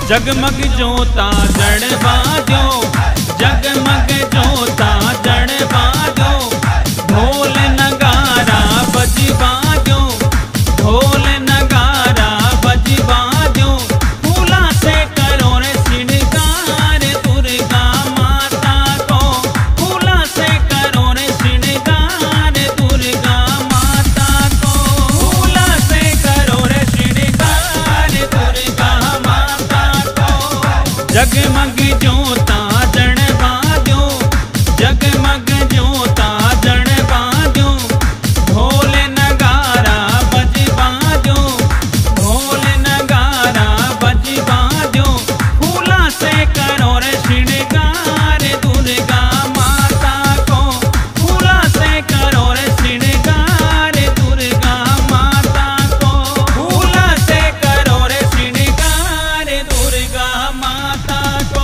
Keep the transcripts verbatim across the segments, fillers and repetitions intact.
जगमग जोता जड़ बाजो, जगमग जोता जड़ बाजो, ढोल नगारा बज बाजो, ढोल नगारा बज बाजो, फूला से करो रे श्रृंगार दुर्गा माता को, फूला से करो रे श्रृंगार दुर्गा माता को, फूला से करो रे श्रृंगार दुर्गा माता को। जगमग जोता जड़ बाजो, जगमग जोता जड़ बाजो, ढोल नगारा बज बाजो, ढोल नगारा बज बाजो, फूला से करो रे श्रृंगार दुर्गा माता को, फूला से करो रे श्रृंगार दुर्गा माता को, फूला से करो रे श्रृंगार दुर्गा माता को।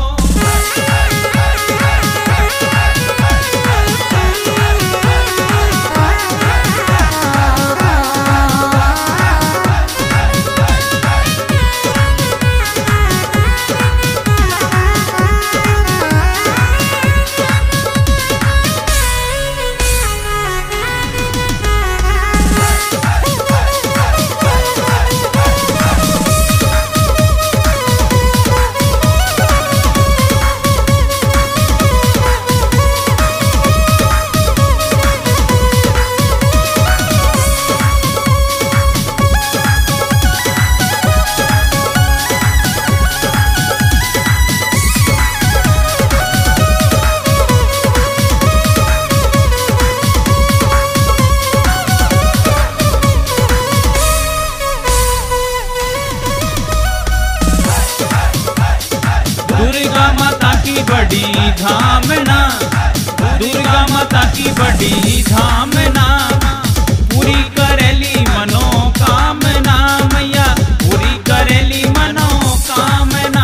दुर्गा माता की बड़ी धामना, दुर्गा माता की बड़ी धामना, पूरी करेली मनोकामना मैया, पूरी करेली मनोकामना।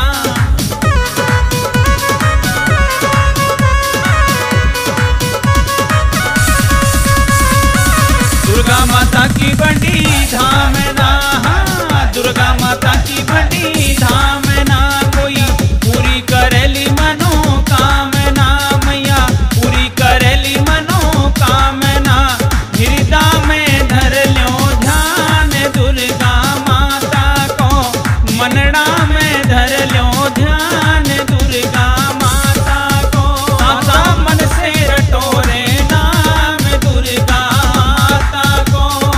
दुर्गा माता की बड़ी धामना, हाँ, दुर्गा माता की बड़ी धामना, कोई पूरी करेली मनोकामना मैया, पूरी करेली मनोकामना। हृदय में धर लो ध्यान दुर्गा माता को, मनड़ा में धर लो ध्यान दुर्गा माता को, सासा मन से रटोरे नाम दुर्गा माता को।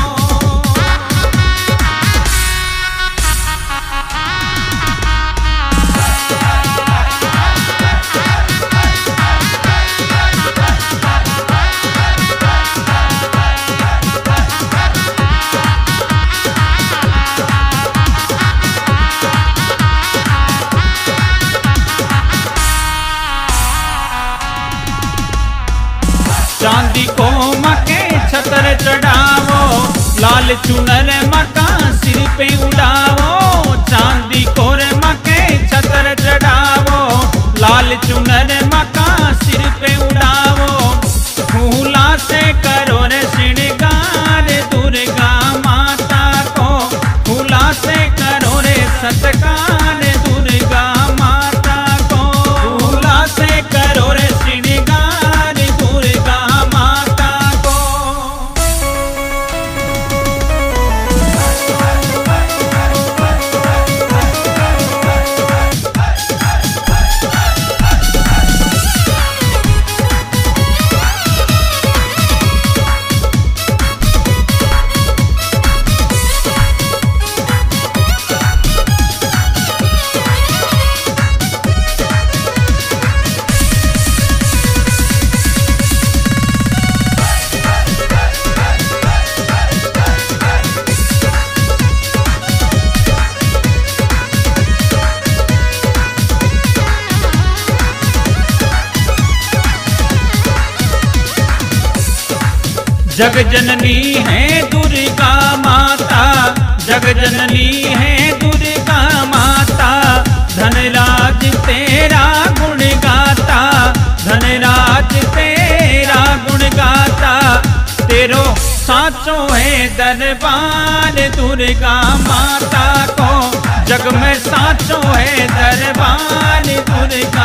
चांदी को मके छतर चढ़ावो, लाल चुनर मका सिर पे उड़ावो, चांदी को रे मके छतर चढ़ावो, लाल चुनर मका सिर पे उड़ावो, फूला से करो रे श्रृंगार दुर्गा माता को, फूला से करो रे सत्कार दुर्गा माता को, फूला से करो रे श्रृंगार दुर्गा माता को। जग जननी है दुर्गा माता, जग जननी है दुर्गा माता, धनराज तेरा गुण गाता, धनराज तेरा गुण गाता, तेरो साचो है दरबार दुर्गा माता को, जग में साचो है दरबार दुर्गा।